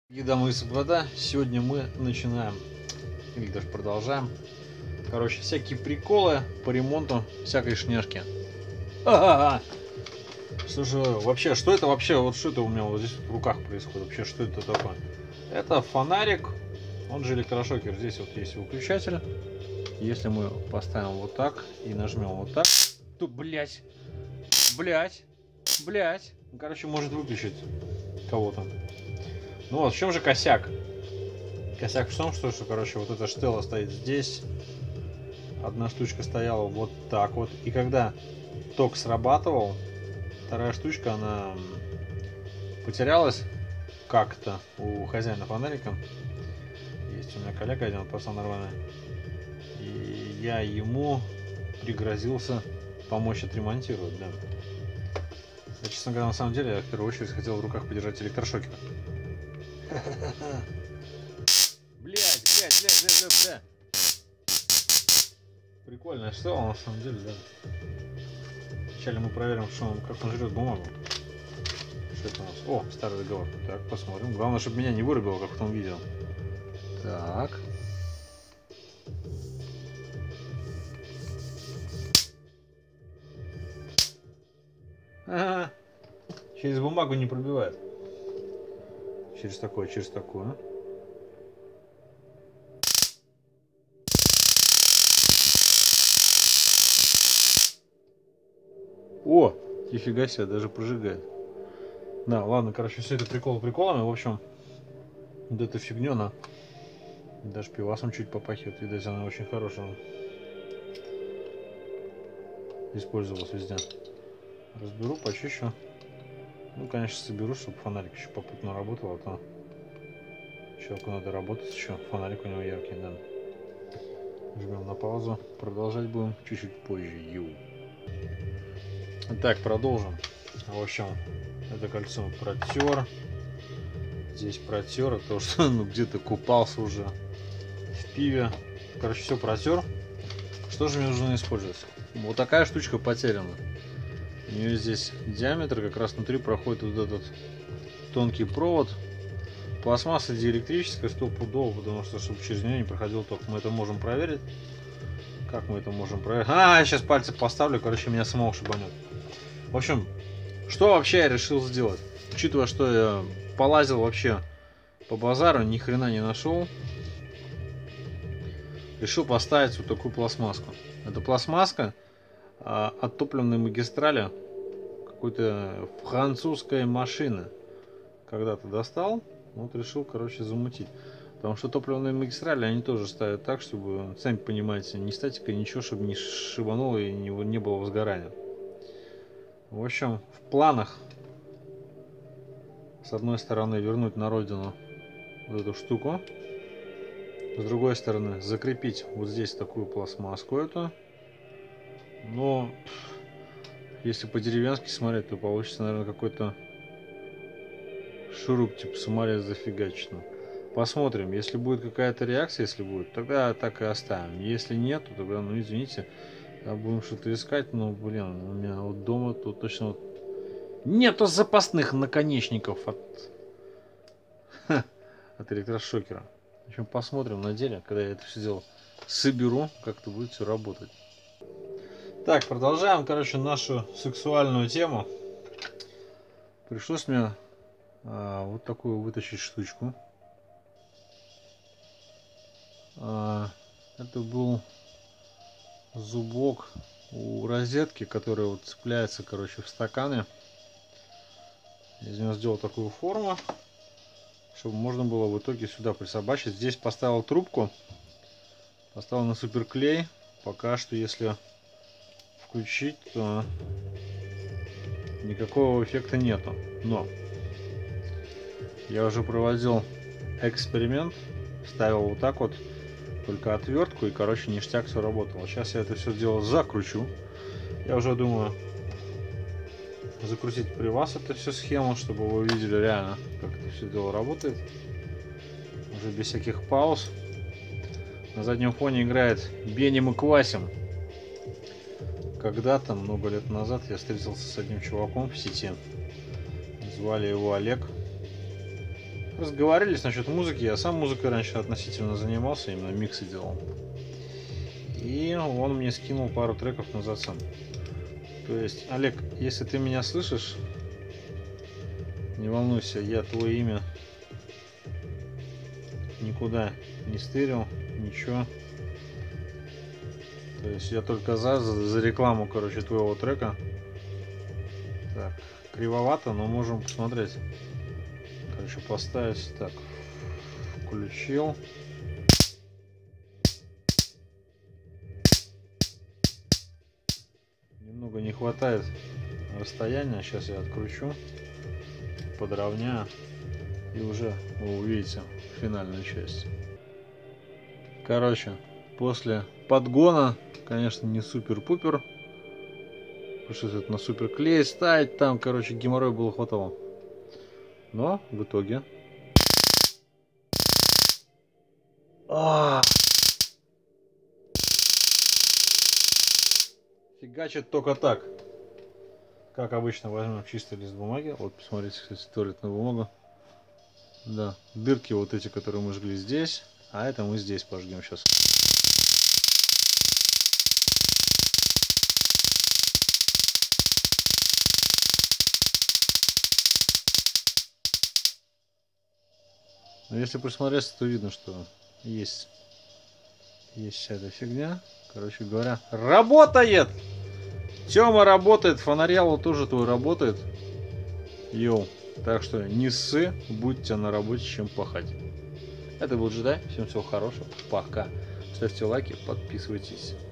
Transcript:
И дамы и господа, сегодня мы начинаем, или даже продолжаем, короче, всякие приколы по ремонту всякой шняшки. Ага. Слушай, вообще, что это вообще, вот что это у меня вот здесь в руках происходит, вообще, что это такое? Это фонарик, он же электрошокер, здесь вот есть выключатель. Если мы поставим вот так и нажмем вот так, то, блять, короче, может выключить кого-то. Ну вот, в чем же косяк? Косяк в том, что, короче, вот эта штела стоит здесь. Одна штучка стояла вот так вот. И когда ток срабатывал, вторая штучка, она потерялась как-то у хозяина фонарика. Есть у меня коллега один, пацан нормальный. И я ему пригрозился помочь отремонтировать, да. Я, честно говоря, на самом деле, я в первую очередь хотел в руках подержать электрошокер. Бля. Прикольная штука, на самом деле, да. Вначале мы проверим, как он жрет бумагу. Что это у нас? О, старый договор. Так, посмотрим. Главное, чтобы меня не вырубило, как в том видео. Так. Ага. Через бумагу не пробивает. Через такое. О, нифига себе, даже прожигает. Да, ладно, короче, все это прикол приколами. В общем, вот эта фигня, она даже пивасом чуть попахивает. Видать, она очень хорошая. Использовалась везде. Разберу, почищу. Ну, конечно, соберу, чтобы фонарик еще попутно работал, а то человеку надо работать еще. Фонарик у него яркий, да. Жмем на паузу. Продолжать будем чуть-чуть позже. Так, продолжим. В общем, это кольцо протер. Здесь протер, а то что ну где-то купался уже в пиве. Короче, все протер. Что же мне нужно использовать? Вот такая штучка потеряна. У нее здесь диаметр, как раз внутри проходит вот этот тонкий провод. Пластмасса диэлектрическая, стопудово, потому что чтобы через нее не проходил ток. Мы это можем проверить. Как мы это можем проверить? Я сейчас пальцы поставлю, короче, меня самого шибанет. В общем, что вообще я решил сделать? Учитывая, что я полазил вообще по базару, ни хрена не нашел, решил поставить вот такую пластмасску. Это пластмасска от топливной магистрали какой-то французской машины. Когда-то достал, вот решил, короче, замутить. Потому что топливные магистрали, они тоже ставят так, чтобы, сами понимаете, ни статика, ничего, чтобы не шибануло и не было возгорания. В общем, в планах с одной стороны вернуть на родину вот эту штуку, с другой стороны закрепить вот здесь такую пластмасску эту. Но если по-деревенски смотреть, то получится, наверное, какой-то шуруп типа саморез зафигачено. Посмотрим, если будет какая-то реакция, если будет, тогда так и оставим. Если нет, то тогда, ну извините, будем что-то искать. Но, блин, у меня вот дома тут точно вот нету запасных наконечников от электрошокера. В общем, посмотрим на деле, когда я это все дело соберу, как это будет все работать. Так, продолжаем, короче, нашу сексуальную тему. Пришлось мне вот такую вытащить штучку. Это был зубок у розетки, который вот цепляется, короче, в стаканы. Из него сделал такую форму, чтобы можно было в итоге сюда присобачить. Здесь поставил трубку, поставил на суперклей. Пока что, если включить, то никакого эффекта нету. Но я уже проводил эксперимент, ставил вот так вот, только отвертку, и, короче, ништяк все работало. Сейчас я это все дело закручу. Я уже думаю закрутить при вас эту всю схему, чтобы вы увидели реально, как это все дело работает. Уже без всяких пауз. На заднем фоне играет Бенни Маквасим. Когда-то, много лет назад, я встретился с одним чуваком в сети. Звали его Олег. разговорились насчет музыки. Я сам музыкой раньше относительно занимался, именно миксы делал. И он мне скинул пару треков на зацен. То есть, Олег, если ты меня слышишь, не волнуйся, я твое имя никуда не стырил, ничего. То есть я только за рекламу, короче, твоего трека. Так, кривовато, но можем посмотреть. Короче, поставить. Так, включил. Немного не хватает расстояния. Сейчас я откручу, подровняю. И уже вы увидите финальную часть. Короче, после подгона, конечно, не супер-пупер. Пришлось это на супер клей ставить. Там, короче, геморрой было хватало. Но в итоге... Фигачит только так. Как обычно, возьмем чистый лист бумаги. Вот, посмотрите, кстати, туалетная бумага. Да, дырки вот эти, которые мы жгли здесь. А это мы здесь пожгем сейчас. Но если присмотреться, то видно, что есть вся эта фигня. Короче говоря, работает! Тёма работает, фонаряло тоже твой работает. Йоу. Так что не ссы, будьте на работе, чем пахать. Это был Джедай. Всем всего хорошего. Пока. Ставьте лайки, подписывайтесь.